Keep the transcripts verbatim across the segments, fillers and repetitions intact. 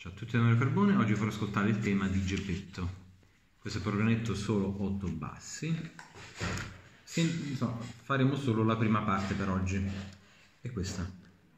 Ciao a tutti da Mario Carbone, oggi farò ascoltare il tema di Geppetto. Questo è programmetto solo otto bassi. Sì, insomma, faremo solo la prima parte per oggi. E questa.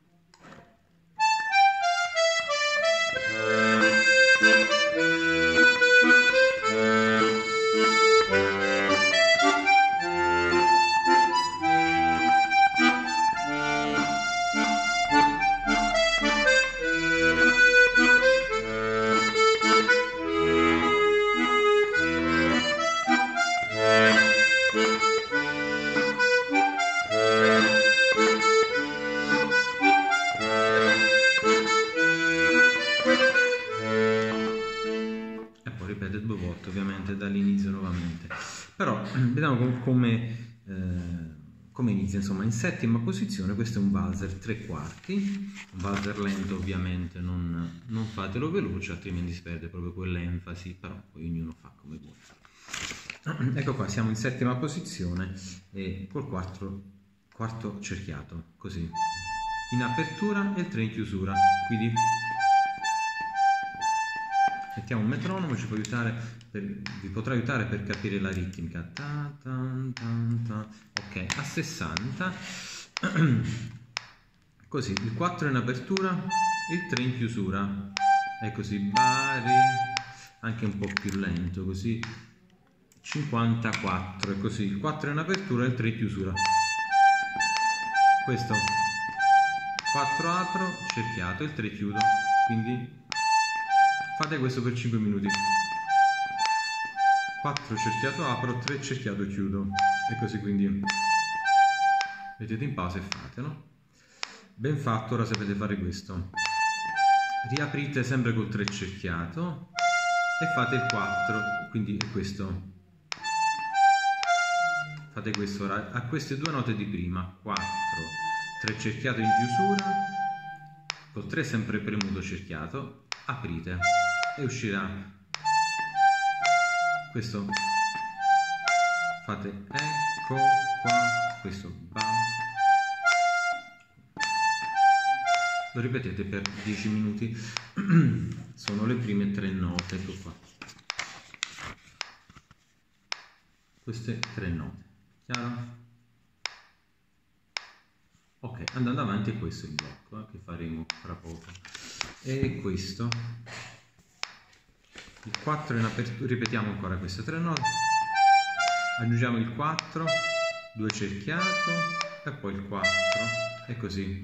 Ripete due volte ovviamente dall'inizio nuovamente, però vediamo com come, eh, come inizia. Insomma, in settima posizione questo è un valzer tre quarti, un valzer lento ovviamente, non, non fatelo veloce altrimenti si perde proprio quell'enfasi, però poi ognuno fa come vuole. Ecco qua, siamo in settima posizione e col quarto, quarto cerchiato, così in apertura e il tre in chiusura, quindi mettiamo un metronomo, ci può aiutare per, vi potrà aiutare per capire la ritmica. Ta, ta, ta, ta. Ok, a sessanta, così il quattro in apertura, il tre in chiusura, e così bari, anche un po' più lento, così cinquantaquattro, e così il quattro in apertura e il tre in chiusura. Questo quattro apro, cerchiato, il tre chiudo, quindi fate questo per cinque minuti. quattro cerchiato apro, tre cerchiato chiudo, e così, quindi mettete in pausa e fatelo. Ben fatto, ora sapete fare questo. Riaprite sempre col tre cerchiato e fate il quattro, quindi è questo. Fate questo ora a queste due note di prima, quattro, tre cerchiato in chiusura, col tre sempre premuto cerchiato, aprite e uscirà questo. Fate ecco qua, questo ba. Lo ripetete per dieci minuti. Sono le prime tre note, ecco qua, queste tre note, chiaro? Ok, andando avanti è questo il blocco eh, che faremo fra poco. E questo, il quattro in apertura, ripetiamo ancora queste tre note, aggiungiamo il quattro, due cerchiato e poi il quattro, e così.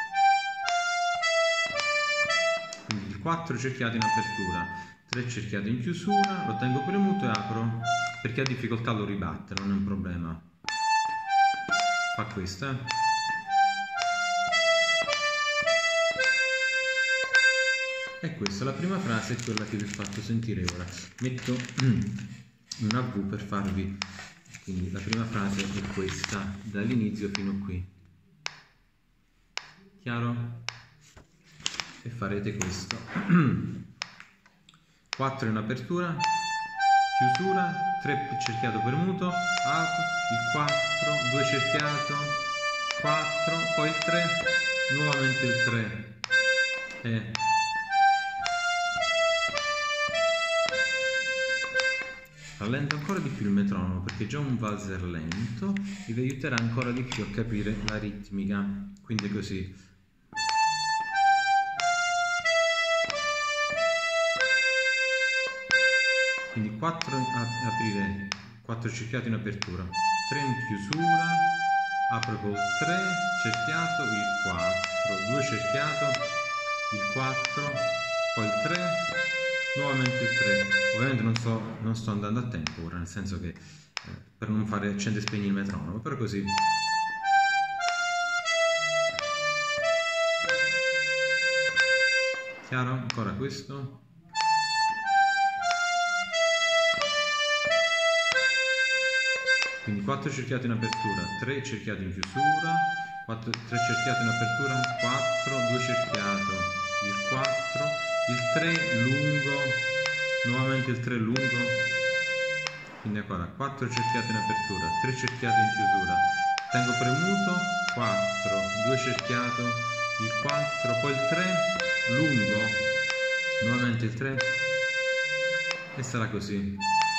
Quindi il quattro cerchiato in apertura, tre cerchiati in chiusura, lo tengo premuto e apro. Per chi ha difficoltà lo ribatte, non è un problema. Fa questa. E questa, la prima frase è quella che vi ho fatto sentire ora. Metto una V per farvi, quindi la prima frase è questa, dall'inizio fino a qui. Chiaro? E farete questo. quattro in apertura, chiusura, tre cerchiato premuto, apro, il quattro, due cerchiato, quattro, poi il tre, nuovamente il tre, e rallento ancora di più il metronomo perché è già un valzer lento e vi aiuterà ancora di più a capire la ritmica, quindi così. Quindi quattro aprire, quattro cerchiati in apertura, tre in chiusura, apro col tre, cerchiato, il quattro, due cerchiato, il quattro, poi il tre, nuovamente il tre. Ovviamente non sto, non sto andando a tempo ora, nel senso che eh, per non fare accende e spegni il metronomo, però così. Chiaro? Ancora questo. Quindi quattro cerchiati in apertura, tre cerchiati in chiusura, quattro, tre cerchiati in apertura, quattro, due cerchiato, il quattro, il tre lungo, nuovamente il tre lungo, quindi ancora quattro cerchiati in apertura, tre cerchiati in chiusura, tengo premuto, quattro, due cerchiato, il quattro, poi il tre lungo, nuovamente il tre e sarà così.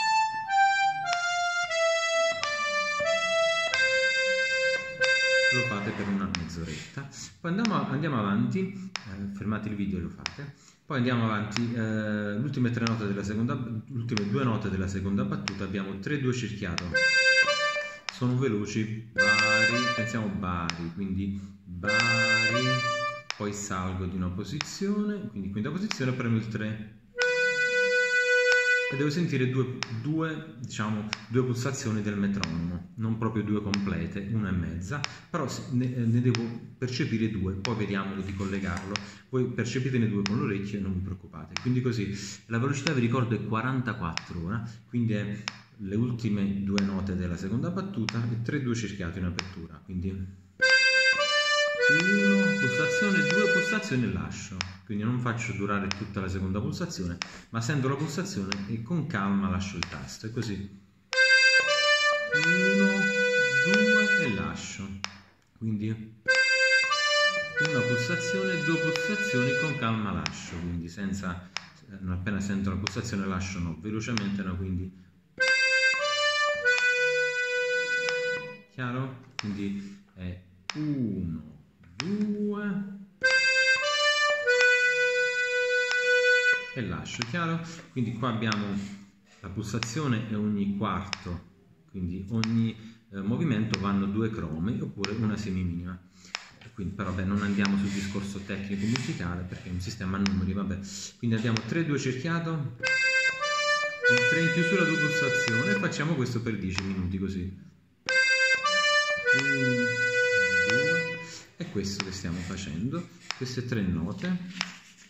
Lo fate per una mezz'oretta, poi andiamo, andiamo avanti, eh, fermate il video e lo fate, poi andiamo avanti, eh, le ultime tre note della seconda, ultime due note della seconda battuta abbiamo tre due cerchiato, sono veloci, bari, pensiamo bari, quindi bari, poi salgo di una posizione, quindi quinta posizione, premo il tre e devo sentire due, due, diciamo, due pulsazioni del metronomo, non proprio due complete, una e mezza, però ne, ne devo percepire due, poi vediamo di collegarlo. Voi percepitene due con l'orecchio e non vi preoccupate. Quindi così, la velocità vi ricordo è quarantaquattro ora, quindi è le ultime due note della seconda battuta e tre due cerchiato in apertura, quindi uno, pulsazione, due pulsazioni e lascio. Quindi non faccio durare tutta la seconda pulsazione, ma sento la pulsazione e con calma lascio il tasto. E così uno, due e lascio. Quindi una pulsazione, due pulsazioni, con calma lascio. Quindi senza, non appena sento la pulsazione lascio, no, velocemente no, quindi chiaro? Quindi è uno, due e lascio, chiaro? Quindi qua abbiamo la pulsazione e ogni quarto, quindi ogni eh, movimento vanno due cromi oppure una semiminima. Quindi però beh, non andiamo sul discorso tecnico musicale perché è un sistema a numeri, vabbè. Quindi abbiamo tre due cerchiato, il tre in chiusura, due pulsazioni e facciamo questo per dieci minuti così. uno, due, è questo che stiamo facendo, queste tre note.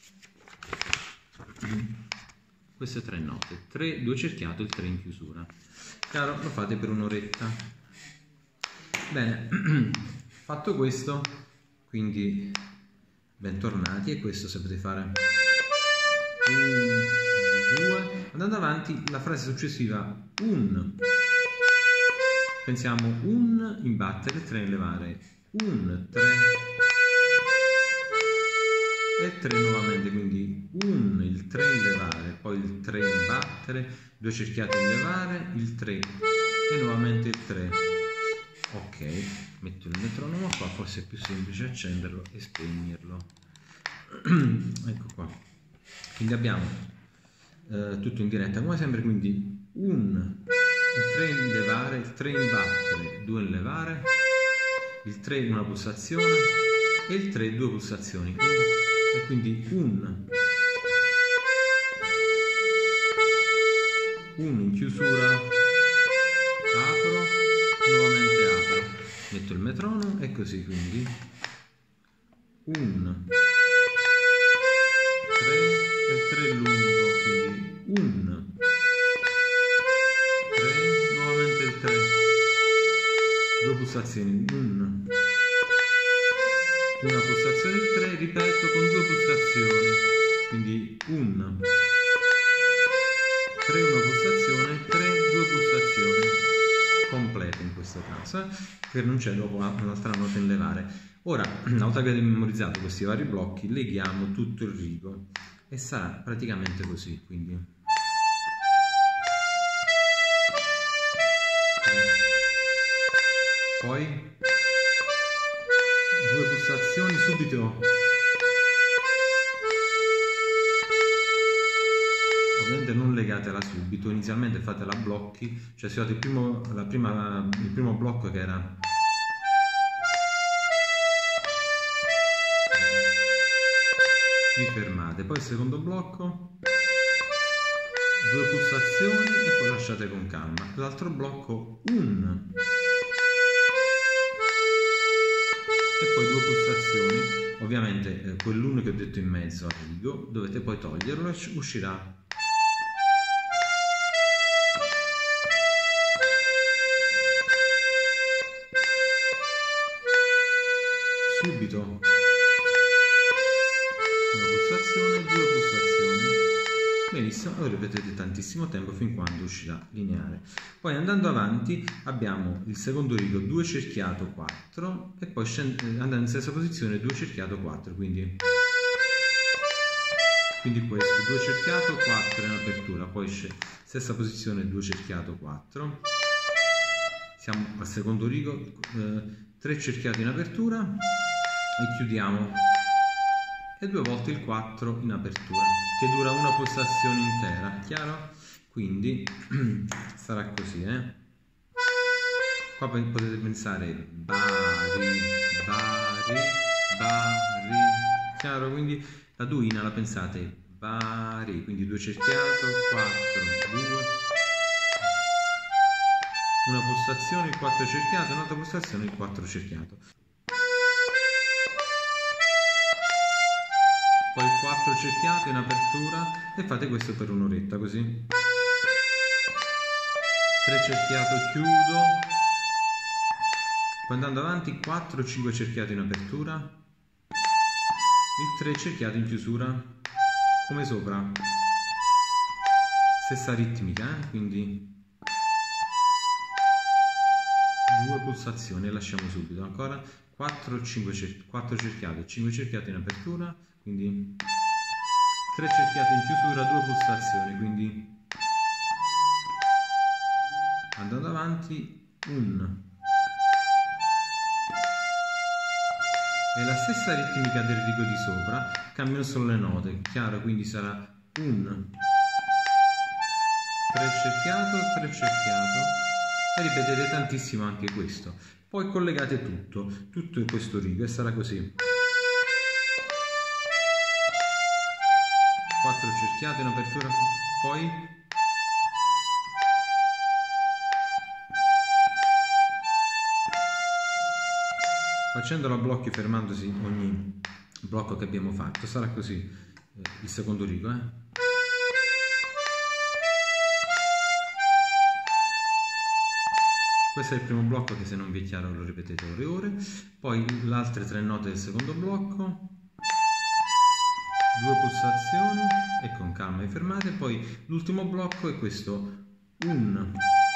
Queste tre note, tre due cerchiato, il tre in chiusura. Chiaro? Lo fate per un'oretta. Bene, fatto questo, quindi bentornati, e questo sapete fare un, due, andando avanti la frase successiva un, pensiamo un in battere, tre in levare, un, tre e tre nuovamente, quindi un, il tre in levare, poi il tre in battere, due cerchiate in levare, il tre e nuovamente il tre. Ok, metto il metronomo qua, forse è più semplice accenderlo e spegnerlo. Ecco qua. Quindi abbiamo eh, tutto in diretta come sempre, quindi un, il tre in levare, il tre in battere, due in levare, il tre in una pulsazione e il tre due pulsazioni. E quindi un, un in chiusura, apro, nuovamente apro, metto il metronomo e così, quindi un, tre e tre lungo, quindi un, tre, nuovamente il tre, due pulsazioni, un, una pulsazione, il tre, ripeto con due pulsazioni, quindi un, tre, una pulsazione, tre, due pulsazioni complete in questo caso, eh, per non c'è dopo un'altra nota in levare. Ora, una volta che avete memorizzato questi vari blocchi, leghiamo tutto il rigo e sarà praticamente così, quindi poi due pulsazioni subito, ovviamente non legatela subito, inizialmente fatela a blocchi, cioè se fate il primo, la prima, il primo blocco che era vi fermate, poi il secondo blocco, due pulsazioni e poi lasciate con calma, l'altro blocco un e poi due pulsazioni, ovviamente eh, quell'uno che ho detto in mezzo al rigo dovete poi toglierlo e uscirà subito una pulsazione, due pulsazioni. Benissimo, ora vedrete tantissimo tempo fin quando uscirà lineare. Poi andando avanti abbiamo il secondo rigo, due cerchiato quattro e poi andando in stessa posizione due cerchiato quattro, quindi, quindi quindi questo, due cerchiato, quattro in apertura, poi stessa posizione, due cerchiato, quattro, siamo al secondo rigo, eh, tre cerchiati in apertura e chiudiamo, e due volte il quattro in apertura, che dura una pulsazione intera, chiaro? Quindi sarà così, eh? Qua potete pensare bari, bari, bari, chiaro? Quindi la duina la pensate bari, quindi due cerchiato, quattro, due, una pulsazione, il quattro cerchiato, un'altra pulsazione, il quattro cerchiato. Poi il quattro cerchiato in apertura e fate questo per un'oretta così. tre cerchiato, chiudo. Poi andando avanti, quattro cinque cerchiato in apertura, il tre cerchiato in chiusura, come sopra. Stessa ritmica, eh? Quindi due pulsazioni e lasciamo subito. Ancora quattro cinque quattro cerchiati, cinque cerchiati in apertura, quindi tre cerchiati in chiusura, due pulsazioni, quindi andando avanti un. È la stessa ritmica del rigo di sopra, cambiano solo le note, chiaro? Quindi sarà un, tre cerchiato, tre cerchiato, e ripetete tantissimo anche questo. Poi collegate tutto, tutto in questo rigo e sarà così. quattro cerchiato in apertura, poi facendolo a blocchi, fermandosi ogni blocco che abbiamo fatto, sarà così eh, il secondo rigo. Eh? Questo è il primo blocco che, se non vi è chiaro, lo ripetete ore e ore. Poi le altre tre note del secondo blocco, due pulsazioni e con calma vi fermate. Poi l'ultimo blocco è questo, un,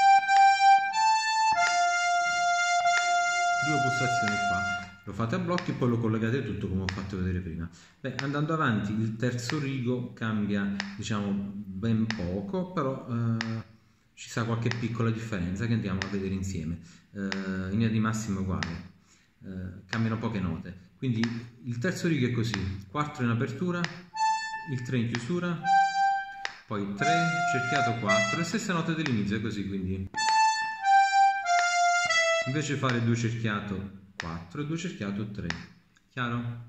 due pulsazioni qua, lo fate a blocchi e poi lo collegate tutto come ho fatto vedere prima. Beh, andando avanti il terzo rigo cambia, diciamo, ben poco, però eh, ci sta qualche piccola differenza che andiamo a vedere insieme. Eh, in linea di massima uguale, eh, cambiano poche note. Quindi il terzo rigo è così, quattro in apertura, il tre in chiusura, poi tre, cerchiato quattro, le stesse note dell'inizio, è così, quindi invece di fare due cerchiato quattro e due cerchiato tre, chiaro?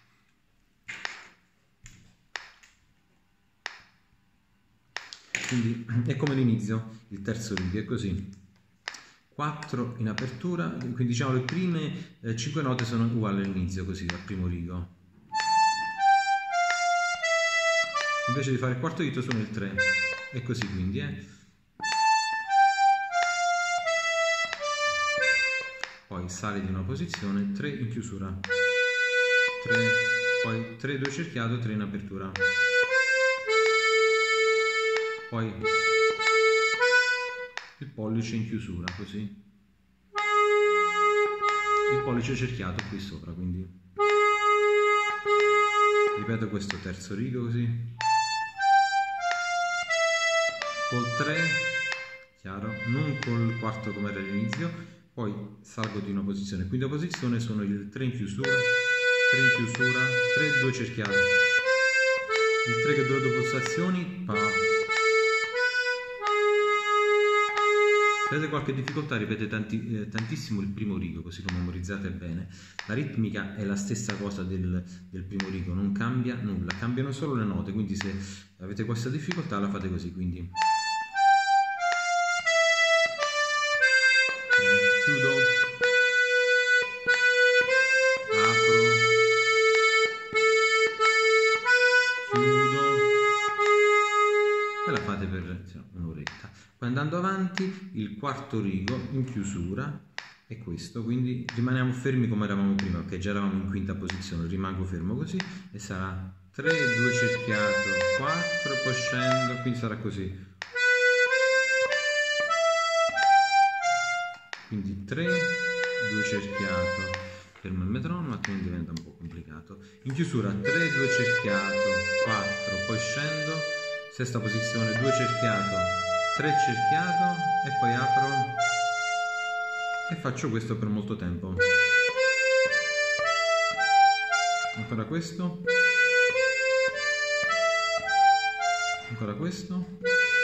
Quindi è come l'inizio, il terzo rigo è così, quattro in apertura, quindi diciamo le prime eh, cinque note sono uguali all'inizio, così al primo rigo. Invece di fare il quarto dito suono il tre, è così, quindi eh. Poi sale di una posizione, tre in chiusura, tre, poi tre, due cerchiato, tre in apertura, poi il pollice in chiusura, così, il pollice cerchiato qui sopra, quindi ripeto questo terzo rigo così, col tre, chiaro, non col quarto come era all'inizio. Poi salgo di una posizione, quinta posizione, sono il tre in chiusura, tre in chiusura, tre, due cerchiati, il tre che dura due pulsazioni, pa. Se avete qualche difficoltà ripete tanti, eh, tantissimo il primo rigo, così lo memorizzate bene. La ritmica è la stessa cosa del, del primo rigo, non cambia nulla, cambiano solo le note, quindi se avete questa difficoltà la fate così, quindi chiudo, apro, chiudo e la fate per un'oretta. Poi andando avanti il quarto rigo in chiusura è questo, quindi rimaniamo fermi come eravamo prima, perché già eravamo in quinta posizione, rimango fermo così e sarà tre, due cerchiato, quattro, poi scendo, quindi sarà così. Quindi tre, due cerchiato fermo il metronomo, altrimenti diventa un po' complicato. In chiusura tre, due cerchiato, quattro, poi scendo, sesta posizione, due cerchiato, tre cerchiato e poi apro e faccio questo per molto tempo. Ancora questo, ancora questo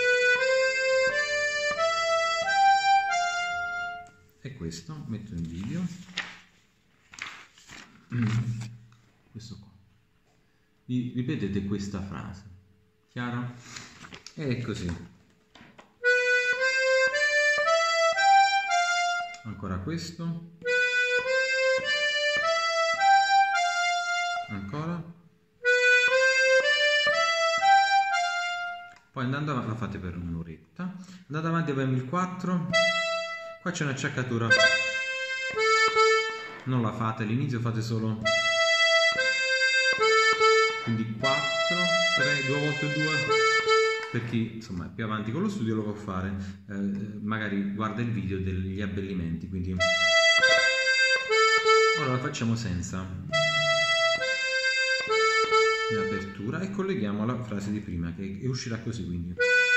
e questo, metto in video questo qua. Ripetete questa frase, chiaro? E così. Ancora questo, ancora, poi andando avanti, la fate per un'oretta, andate avanti abbiamo il quattro, qua c'è un'acciaccatura, non la fate all'inizio, fate solo, quindi quattro, tre, due volte due, per chi insomma è più avanti con lo studio lo può fare, eh, magari guarda il video degli abbellimenti, quindi ora la facciamo senza l'apertura e colleghiamo alla frase di prima che uscirà così, quindi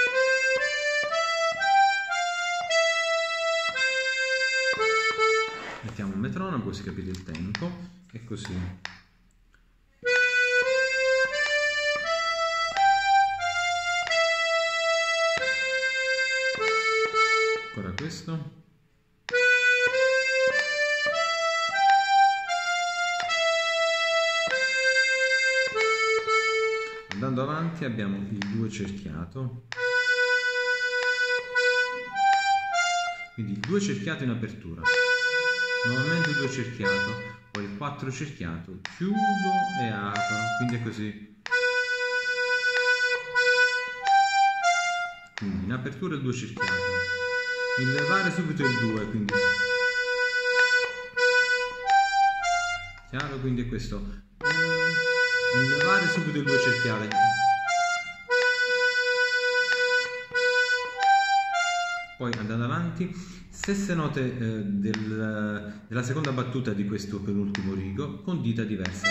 mettiamo un metronomo così capite il tempo e così. Ancora questo. Andando avanti abbiamo il due cerchiato, quindi il due cerchiato in apertura, nuovamente due cerchiato, poi il quattro cerchiato, chiudo e apro, quindi è così. Quindi in apertura il due cerchiato, il levare subito il due, quindi chiaro, quindi è questo. Il levare subito il due cerchiate, poi andando avanti, stesse note eh, del, della seconda battuta di questo penultimo rigo con dita diverse,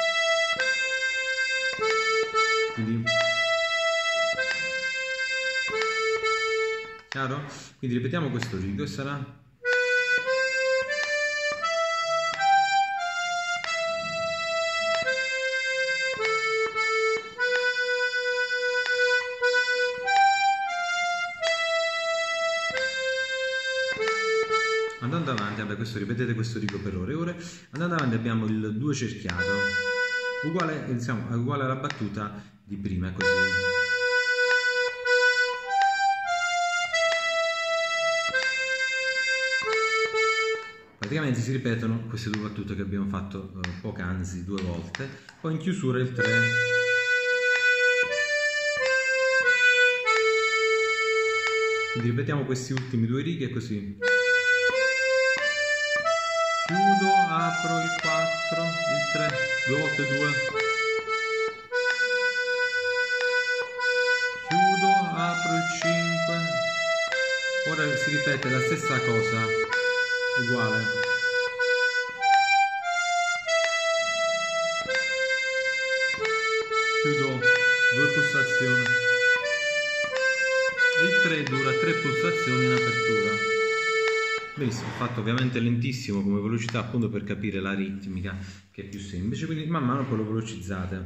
quindi chiaro? Quindi ripetiamo questo rigo e sarà andando avanti, vabbè, questo ripetete questo rigo per ore e ore. Andando avanti abbiamo il due cerchiato uguale, diciamo, uguale alla battuta di prima, così. Praticamente si ripetono queste due battute che abbiamo fatto eh, poc'anzi due volte, poi in chiusura il tre. Quindi ripetiamo questi ultimi due righe così. Chiudo, apro il quattro, il tre, due volte due. Chiudo, apro il cinque. Ora si ripete la stessa cosa, uguale. Chiudo, due pulsazioni. Il tre dura tre pulsazioni in apertura. Benissimo, ho fatto ovviamente lentissimo come velocità appunto per capire la ritmica che è più semplice, quindi man mano poi lo velocizzate.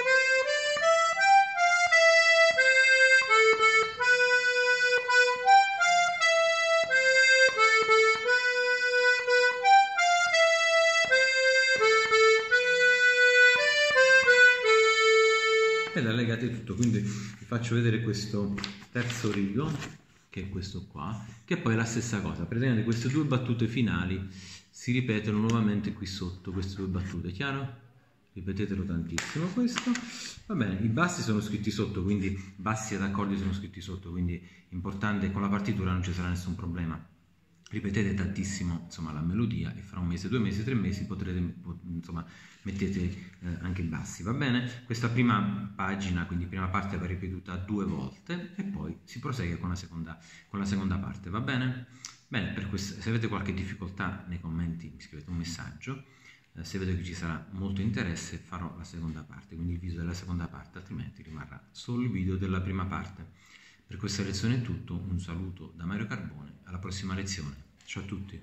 E la legate tutto, quindi vi faccio vedere questo terzo rigo, che è questo qua, che poi è la stessa cosa. Praticamente queste due battute finali si ripetono nuovamente qui sotto, queste due battute, chiaro? Ripetetelo tantissimo questo. Va bene, i bassi sono scritti sotto, quindi bassi ed accordi sono scritti sotto, quindi importante, con la partitura non ci sarà nessun problema. Ripetete tantissimo insomma la melodia e fra un mese, due mesi, tre mesi potrete, insomma, mettete eh, anche i bassi, va bene? Questa prima pagina, quindi prima parte va ripetuta due volte e poi si prosegue con la seconda, con la seconda parte, va bene? Bene, per questo, se avete qualche difficoltà nei commenti mi scrivete un messaggio, eh, se vedo che ci sarà molto interesse farò la seconda parte, quindi il video della seconda parte, altrimenti rimarrà solo il video della prima parte. Per questa lezione è tutto, un saluto da Mario Carbone, alla prossima lezione, ciao a tutti.